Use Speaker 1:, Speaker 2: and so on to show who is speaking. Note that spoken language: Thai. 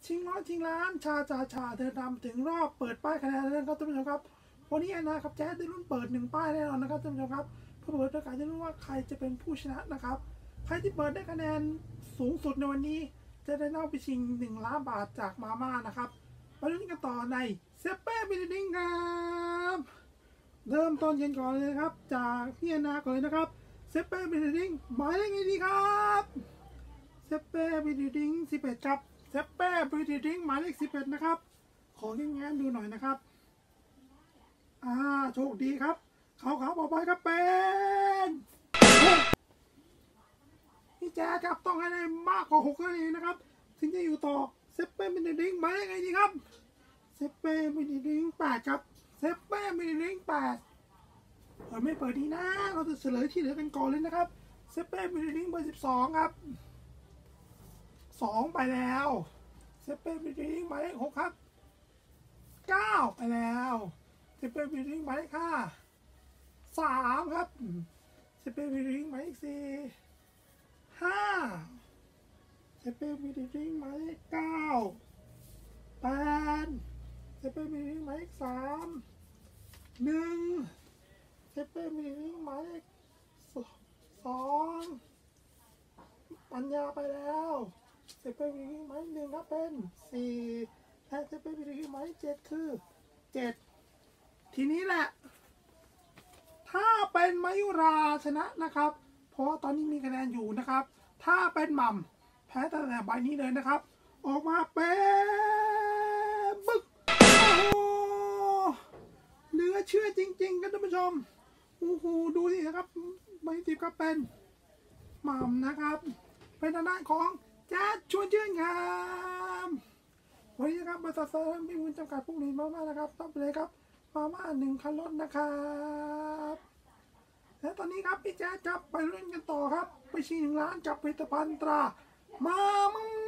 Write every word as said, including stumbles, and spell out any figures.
Speaker 1: ชิงร้อยชิงล้านชาชาชาเดินทางถึงรอบเปิดป้ายคะแนนแล้วครับท่านผู้ชมครับวันนี้นะครับแจ๊ดได้รุ่นเปิดหนึ่งป้ายแน่นอนนะครับท่านผู้ชมครับเพื่อเปิดโอกาสจะรู้ว่าใครจะเป็นผู้ชนะนะครับใครที่เปิดได้คะแนนสูงสุดในวันนี้จะได้เข้าไปชิงหนึ่งล้านบาทจากมาม่านะครับไปลุ้นกันต่อในเซเป้บิลดิ้งครับเริ่มต้นเย็นก่อนเลยครับจากพี่นาก่อนเลยนะครับเซเป้บิลดิ้งหมายเลขไงดีครับเซเป้บิลดิ้งสิบเอ็ดครับเซเป้บิลดิ้งหมายเลขสิบเอ็ดนะครับขอแง้มดูหน่อยนะครับอ่าโชคดีครับเขาเขาบอกไปครับเป็นพี่แจ๊ครับต้องให้ได้มากกว่าหกคะแนนนะครับถึงจะอยู่ต่อเซเป้บิลดิ้งหมายเลขไงดีครับเซเป้บิลดิ้งแปดครับเซเป้บิลดิ้งแปดเปิดไม่เปิดดีนะเราจะเฉลยที่เหลือกันก่อนเลยนะครับเซเป้บิลดิ้งเบอร์สิบสองครับสองไปแล้วเซเป้บิลดิ้งหมายเลขหกครับเก้าไปแล้วเซเป้บิลดิ้งหมายเลขห้าสามครับเซเป้บิลดิ้งหมายเลขสี่ห้าเซเป้บิลดิ้งหมายเลขเก้าแปดเซเป้บิลดิ้งหมายเลขสามหนึ่งเซเป้บิลดิ้งหมายเลขสองปัญญาไปแล้วเซเป้บิลดิ้งหมายเลขหนึ่งครับเป็นสี่และเซเป้บิลดิ้งหมายเลขเจ็ดคือเจ็ดทีนี้แหละถ้าเป็นมายุราชนะนะครับเพราะตอนนี้มีคะแนนอยู่นะครับถ้าเป็นหม่ำแพ้ตั้งแต่ใบนี้เลยนะครับออกมาเป็นบึกโอ้โหเหลือเชื่อจริงๆครับท่านผู้ชมโอ้โหดูสิครับใบสิบก็เป็นหม่ำนะครับเป็นทางด้านของแจ๊ดชวนชื่นครับวันนี้นะครับบริษัทเซอร์มีมูลจำกัดพวกนี้มากๆนะครับต้องไปเลยครับมาม่าหนึ่งคันรถนะครับและตอนนี้ครับพี่แจ๊ดครับไปเล่นกันต่อครับไปชิงหนึ่งล้านกับผลิตภัณฑ์ตรามาม่า